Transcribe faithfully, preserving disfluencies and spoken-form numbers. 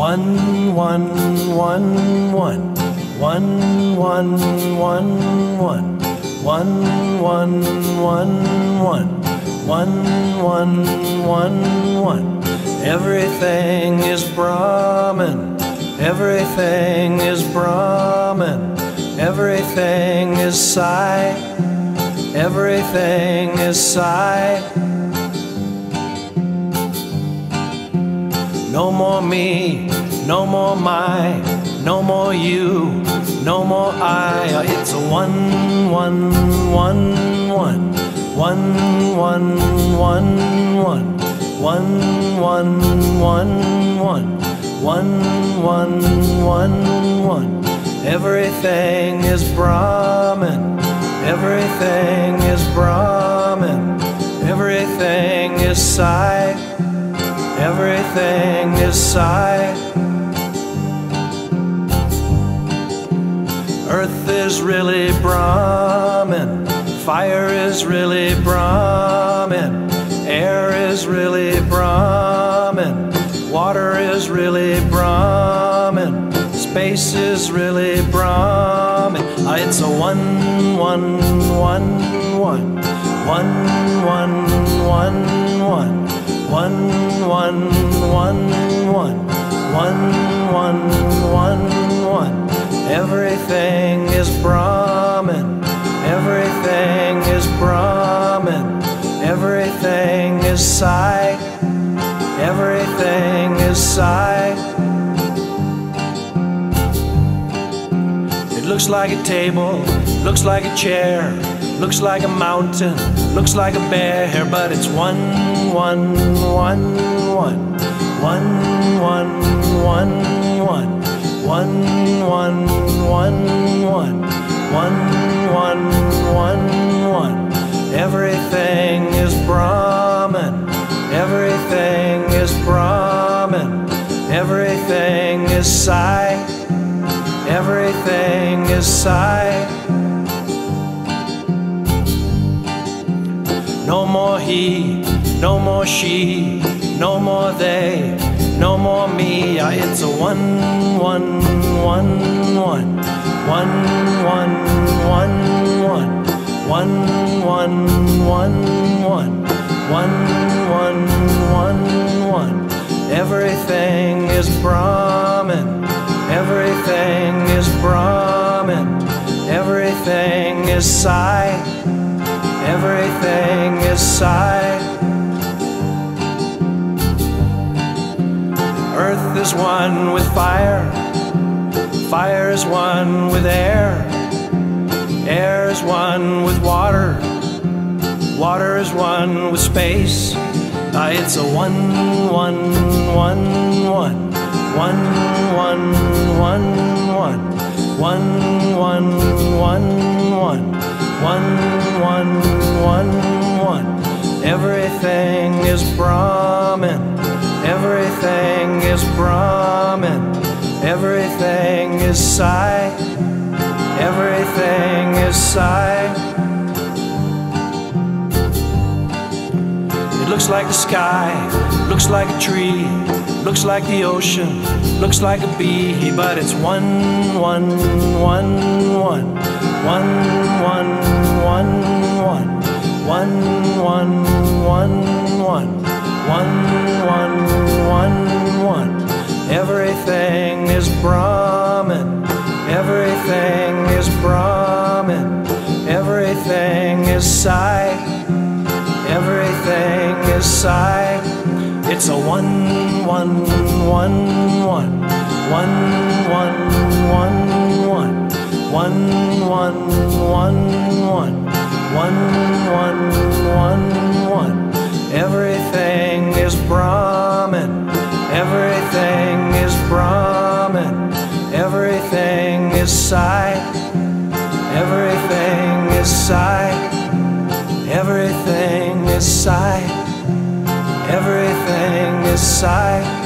one, one, one, one, one, one, one, one, one, one, one, one, one, one, one, one. Everything is Brahman. Everything is Brahman. Everything is Sai. Everything is Sai. No more me, no more my, no more you, no more I. It's a one, one, one, one, one, one, one, one, one, one, one, one, one, one, one, one. Everything is Brahman. Everything is Brahman. Everything is Sai. Everything is Sai. Earth is really Brahman. Fire is really Brahman. Air is really Brahman. Water is really Brahman. Space is really Brahman. Ah, it's a one, one, one, one, one, one, one, one. One, one, one, one, one, one, one, one. Everything is Brahman. Everything is Brahman. Everything is Sai. Everything is Sai. It looks like a table, looks like a chair, looks like a mountain, looks like a bear, but it's one, one, one, one, one, one, one, one, one, one, one, one, one, one, one. Everything is Brahman. Everything is Brahman. Everything is Sai. Everything is Sai. No more he, no more she, no more they, no more me. Ah, it's a one, one, one, one, one, one, one, one, one, one, one, one, one, one, one. Everything is Brahman. Everything is Brahman. Everything is Sai. Everything is Sai. Earth is one with fire. Fire is one with air. Air is one with water. Water is one with space. Ah, it's a one, one, one, one, one, one, one, one, one, one, one, one, one, one, one, one. Everything is Brahman. Everything is Brahman. Everything is Sai. Everything is Sai. It looks like the sky, looks like a tree, looks like the ocean, looks like a bee, but it's one, one, one, one, one, one, one, one, one, one, one, one, one, one, one. Everything is Brahman. Everything is Brahman. Everything is Sai. Everything is Sai. It's a one, one, one, one, one, one, one, one, one, one, one, one, one, one, one, one. Everything is Brahman. Everything is Brahman. Everything is Sai. Everything is Sai. Everything is Sai. Everything is Sai.